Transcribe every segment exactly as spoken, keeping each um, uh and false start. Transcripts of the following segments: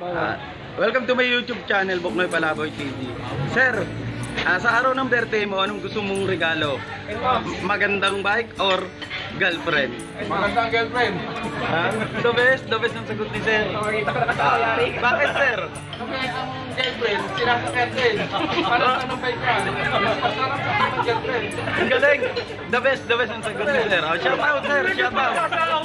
Uh, welcome to my YouTube channel, Buknoy Palaboy T V. Sir, uh, sa araw ng birthday mo, anong gusto mong regalo? Magandang bike or girlfriend? Magandang girlfriend. Uh, the best, the best ang sagot ni Sir. Uh, bakit, Sir? Kasi ang girlfriend, sinasakyan din. Para sa anong bike ka? Masarap sa ang girlfriend. Ang galing. The best, the best ang sagot ni Sir. Oh, shout out, Sir. Shout out.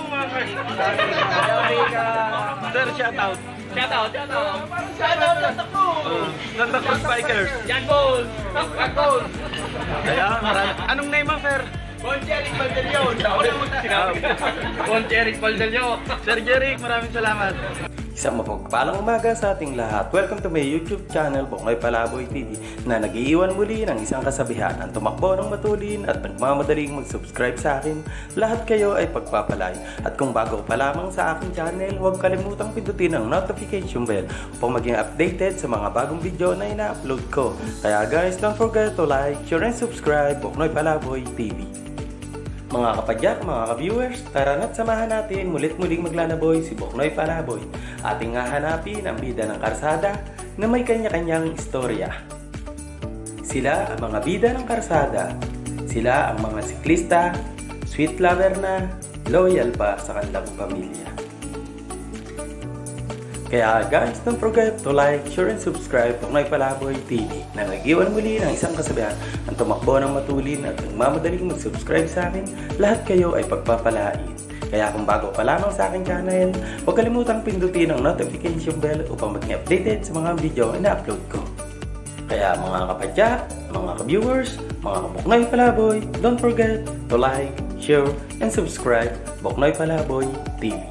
Sir, shout out. Shout out, shout out. Shout out sa Cruz. Uh, Santa Cruz Bikers. Yan goal. Yan goal. Ayan, marami. Anong name mo, Sir? Bonjeric Valdelio. Bonjeric Valdelio. Sir Jeric, maraming salamat. Isang mapagpalang umaga sa ating lahat. Welcome to my YouTube channel, Buknoy Palaboy T V, na nag-iiwan muli ng isang kasabihan ang tumakbo ng matulin at nagmamadaling mag-subscribe sa akin. Lahat kayo ay pagpapalay. At kung bago pa lamang sa aking channel, huwag kalimutang pindutin ang notification bell upang maging updated sa mga bagong video na ina-upload ko. Kaya guys, don't forget to like, share, and subscribe Buknoy Palaboy T V. Mga kapadyak, mga ka-viewers, tara na't samahan natin mulit-muling maglalaboy si Buknoy Palaboy. Ating hahanapin ang bida ng karsada na may kanya-kanyang istorya. Sila ang mga bida ng karsada. Sila ang mga siklista, sweet lover na, loyal pa sa kanilang pamilya. Kaya guys, don't forget to like, share, and subscribe Buknoy Palaboy T V na nag-iwan muli ng isang kasabihan ang tumakbo ng matulin at nagmamadaling mag-subscribe sa akin. Lahat kayo ay pagpapalain. Kaya kung bago pa lamang sa aking channel, huwag kalimutang pindutin ang notification bell upang maging updated sa mga video na upload ko. Kaya mga kapadya, mga ka-viewers, mga ka-Buknoy Palaboy, don't forget to like, share, and subscribe Buknoy Palaboy T V.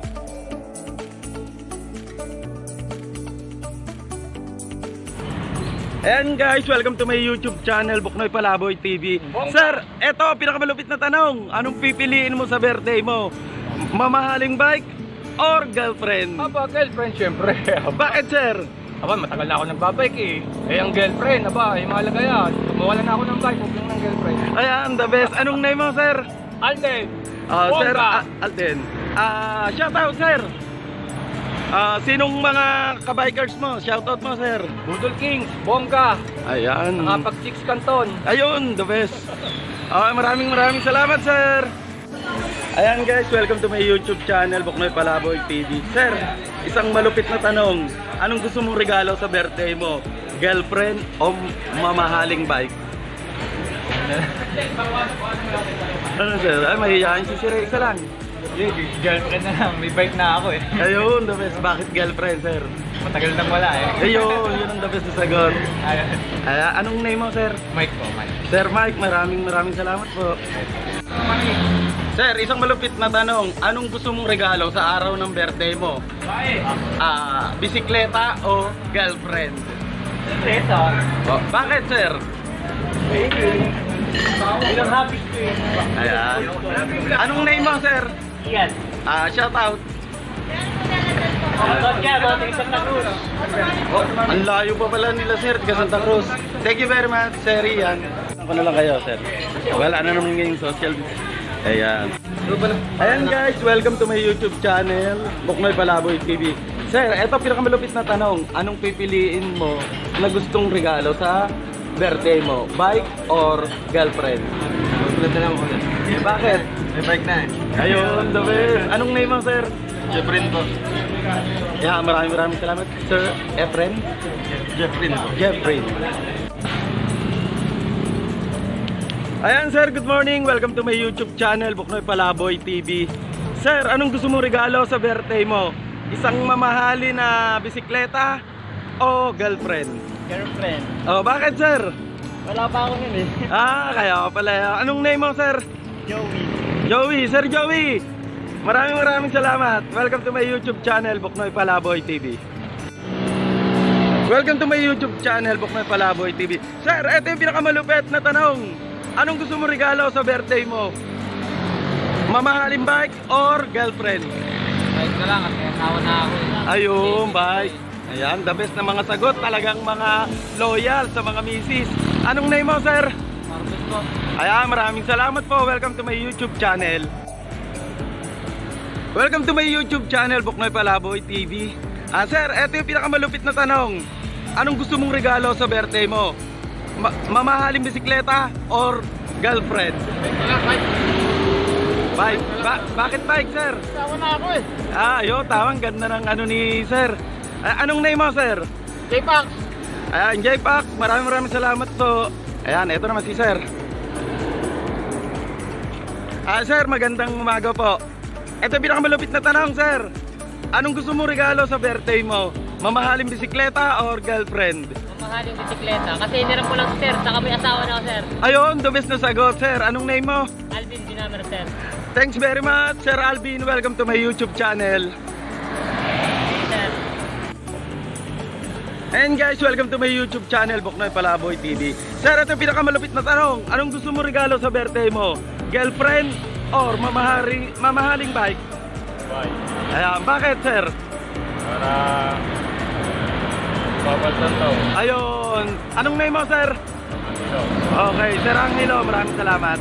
And guys, welcome to my YouTube channel, Buknoy Palaboy T V. Sir, eto, pinakamalupit na tanong. Anong pipiliin mo sa birthday mo? Mamahaling bike or girlfriend? Aba, girlfriend syempre. Bakit, sir? Aba, matagal na ako nagbabike eh. Eh, ang girlfriend, aba, ay mahalaga yan. Mawala na ako ng bike, huwag lang ng girlfriend. Ayan, the best. Anong name mo, sir? Alden. Uh, sir, Bongga. uh, Alden. Uh, shout out, sir. Uh, sinong mga kabikers mo? Shoutout mo, sir. Budol Kings, Bongga. Ayan. Nakapag six Canton. Ayun, the best. Uh, maraming maraming salamat, sir. Ayan guys, welcome to my YouTube channel, Buknoy Palaboy T V. Sir, isang malupit na tanong. Anong gusto mong regalo sa birthday mo? Girlfriend o mamahaling bike? Ano, sir? Ay, mahihayin si Sir. Isa lang. Girlfriend na lang, may bike na ako eh. Ayun, the best. Bakit girlfriend, sir? Matagal nang wala eh. Ayun, yun ang the best na sagot. Ayun. Ay, anong name mo, sir? Mike po, Mike. Sir Mike, maraming maraming salamat po. Sir, isang malupit na tanong. Anong gusto mong regalo sa araw ng birthday mo? Ah, bisikleta o girlfriend? Bisikleta. Oh, bakit, sir? Baby. Ilang habit ko eh. Ayan. Anong name mo, sir? Ian. Ah, shout out. Doon ka, doon sa Santa Cruz. Oh, ang layo pa pala nila, sir, taga Santa Cruz. Thank you very much, sir Ian. Ako na lang kayo, sir. Wala na naman ngayong social. Ayan. Ayan guys, welcome to my YouTube channel, Buknoy Palaboy T V. Sir, eto pinakamalupit na tanong. Anong pipiliin mo na gustong regalo sa birthday mo? Bike or girlfriend? Sulat na lang ako na. Eh, bakit? May bike na eh. Ayun, the best. Anong name mo, sir? Jeffrey po. Yeah, maraming maraming salamat. Sir Efren? Jeffrey po. Jeffrey. Ayan, sir, good morning. Welcome to my YouTube channel, Buknoy Palaboy T V. Sir, anong gusto mong regalo sa birthday mo? Isang mamahali na bisikleta o girlfriend? Girlfriend. Oh, bakit, sir? Wala pa ako nun eh. Ah, kaya pala. Anong name mo, sir? Joey. Joey, Sir Joey. Maraming maraming salamat. Welcome to my YouTube channel, Buknoy Palaboy T V. Welcome to my YouTube channel, Buknoy Palaboy T V. Sir, ito yung pinakamalupit na tanong. Anong gusto mo regalo sa birthday mo? Mamahaling bike or girlfriend? Bike na lang kasi nawa na ako eh. Ayun, bike. Ayan, the best na mga sagot. Talagang mga loyal sa mga misis. Anong name mo, sir? Marvin po. Ayan, maraming salamat po. Welcome to my YouTube channel. Welcome to my YouTube channel, Buknoy Palaboy T V. Ah, sir, eto yung pinakamalupit na tanong. Anong gusto mong regalo sa birthday mo? Ma mamahaling bisikleta or girlfriend? Bike. Ba bakit bike, sir? Sawa na ako eh. Ah, yun, tawang ganda ng ano ni sir. Ah, anong name mo, sir? J-Pax. Ayan, J-Pax, maraming maraming salamat po. Ayan, ito naman si sir. Ah, sir, magandang umaga po. Ito yung pinakamalupit na tanong, sir. Anong gusto mong regalo sa birthday mo? Mamahaling bisikleta or girlfriend? Mamahaling bisikleta. Kasi hiniram ko lang sir, saka may asawa na ako sir. Ayun, the best na sagot, sir. Anong name mo? Alvin Dinamer sir. Thanks very much, Sir Alvin. Welcome to my YouTube channel. Hey, sir. And guys, welcome to my YouTube channel, Buknoy Palaboy T V. Sir, ito yung pinakamalupit na tanong. Anong gusto mo regalo sa birthday mo? Girlfriend or mamahaling, mamahaling bike? Bye. Ayan, bakit, sir? Para papaltan daw. Ayun. Anong name mo, sir? So, Okay, Sir Angelo, maraming salamat.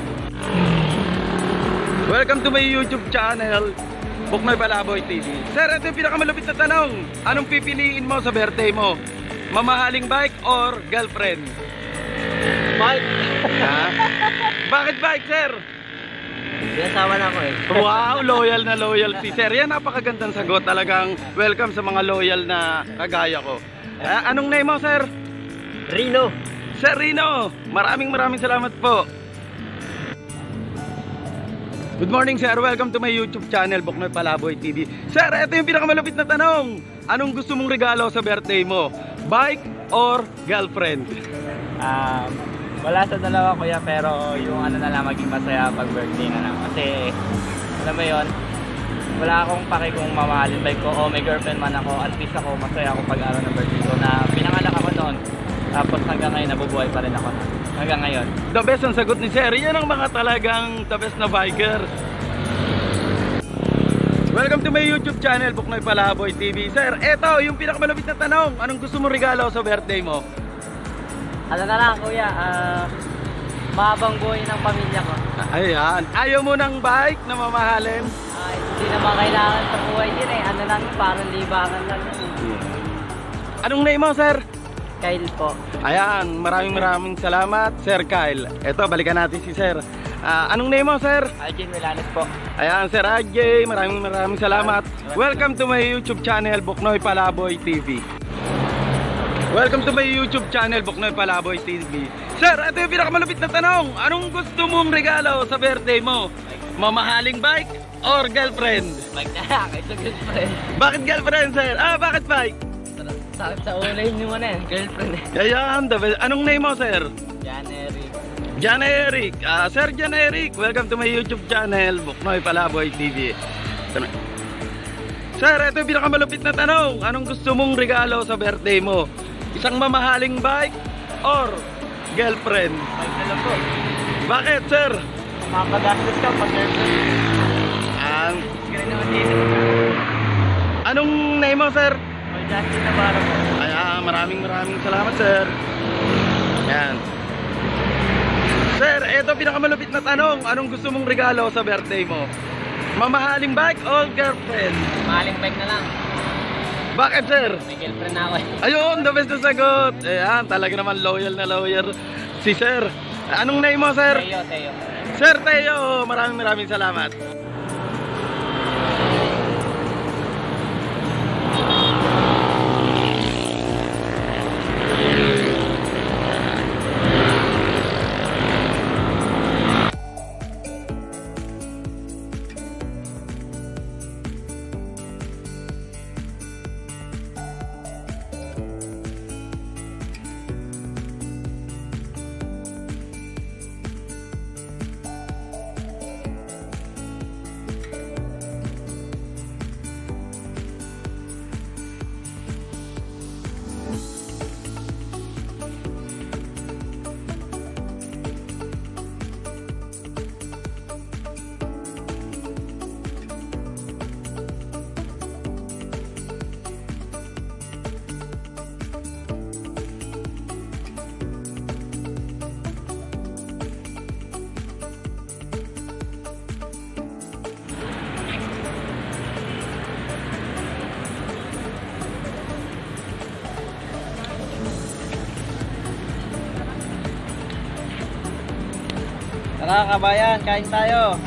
Welcome to my YouTube channel, Buknoy Palaboy T V. Sir, ito yung pinakamalupit na tanong. Anong pipiliin mo sa birthday mo? Mamahaling bike or girlfriend? Bike. Ha? Bakit bike, sir? May asawa na ako eh. Wow, loyal na loyal si sir. Yan, napakagandang sagot. Talagang welcome sa mga loyal na kagaya ko. Ah, anong name mo, sir? Rino. Sir Rino, maraming maraming salamat po. Good morning, sir. Welcome to my YouTube channel, Buknoy Palaboy T V. Sir, ito yung pinakamalupit na tanong. Anong gusto mong regalo sa birthday mo? Bike or girlfriend? Um, wala sa dalawa kuya, pero yung ano na lang, maging masaya pag birthday na lang. Kasi alam mo yun, wala akong pake kung mamahalin bike ko o may girlfriend man ako. At least ako, masaya ako pag araw ng birthday ko na pinanganak ako noon. Tapos hanggang ngayon nabubuhay pa rin ako na. Hanggang ngayon. The best ang sagot ni sir. Yan ang mga talagang the best na biker. Welcome to my YouTube channel, Buknoy Palaboy T V. Sir, eto yung pinakamalupit na tanong. Anong gusto mo regalo sa birthday mo? Ano na lang kuya, ah, mahabang buhay ng pamilya ko. Ayan. Ayaw mo ng bike na mamahalin? Ah, hindi naman kailangan sa buhay din eh. Ano lang, parang libangan lang. Anong name mo, sir? Kyle po. Ayan, maraming maraming salamat, Sir Kyle. Eto, balikan natin si sir. Ah, anong name mo, sir? Alvin Milanes po. Ayan, Sir A J, maraming maraming salamat. Welcome to my YouTube channel, Buknoy Palaboy T V. Welcome to my YouTube channel, Buknoy Palaboy T V. Sir, ito yung pinakamalupit na tanong. Anong gusto mong regalo sa birthday mo? Mamahaling bike or girlfriend? Bike na lang, ito girlfriend. Bakit girlfriend, sir? Ah, bakit bike? Sakit sa ulo yun yung ano yan, girlfriend eh. Ayan, the best. Anong name mo, sir? Jan Eric. Jan Eric. Ah, Sir Jan Eric, welcome to my YouTube channel, Buknoy Palaboy T V. Ito na. Sir, ito yung pinakamalupit na tanong. Anong gusto mong regalo sa birthday mo? Isang mamahaling bike or girlfriend? Bike na lang po. Bakit, sir? Mapagastos ka pag girlfriend. Ang Sige rin naman dito. anong name mo, sir? May Justin Navarro po. Ay, ah, maraming maraming salamat, sir. Yan. Sir, ito pinakamalupit na tanong. Anong gusto mong regalo sa birthday mo? Mamahaling bike or girlfriend? Mahaling bike na lang. Bakit, sir? May girlfriend na ako eh. Ayun, the best na sagot. Ayan, talaga naman loyal na loyal si sir. Anong name mo, sir? Teo, Teo. Sir Teo, maraming maraming salamat. Tara kabayan, kain tayo.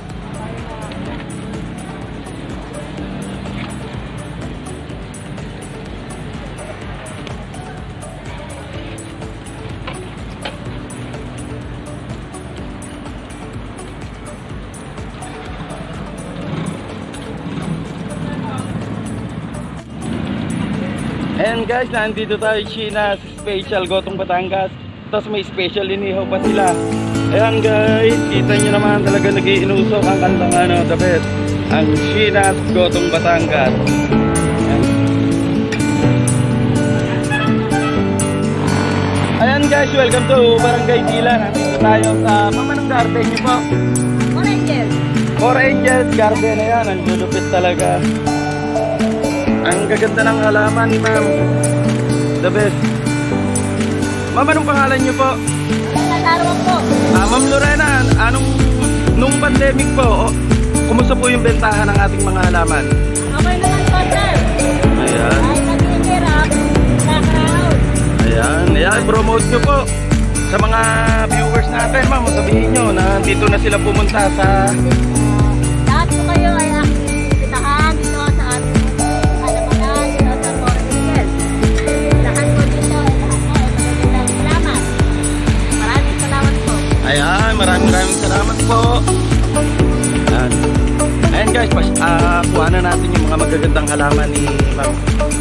Ayan guys, nandito tayo China Special Gotong Batangas. Tapos may special inihaw pa sila. Ayan guys, kita nyo naman talaga nag-iinusok ang kantang ano, the best. Ang China Gotong Batangas. Ayan. Ayan guys, welcome to Barangay Dila. Nandito tayo sa Mamanong Garden nyo po. Four Angels. Four Angels Garden. Ayan, ang lulupit talaga. Ang gaganda ng halaman ni ma'am. The best. Ma'am, anong pangalan niyo po? Natarong po. Ah, Ma'am Lorena, anong nung pandemic po, oh, kumusta po yung bentahan ng ating mga halaman? Okay naman po, sir. Ayan. Ay, nag-iirap. Sa-crowd. Ayan. Ayan, promote nyo po sa mga viewers natin, ma'am. Sabihin nyo na dito na sila pumunta sa... Lahat po kayo ay aking pitahan dito sa aming alamanan dito sa Four Angels. Lahat po dito ay lahat po ay magandang salamat. Maraming salamat po. Ayan, maraming maraming salamat po. Ayan. Ayan guys, pas, uh, kuha na natin yung mga magagandang halaman ni ma'am.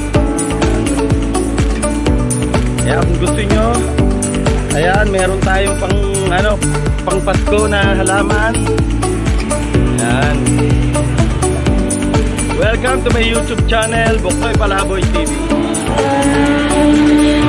Kaya kung gusto nyo, ayan, meron tayong pang, ano, pang Pasko na halaman. Ayan. Welcome to my YouTube channel, Buknoy Palaboy T V.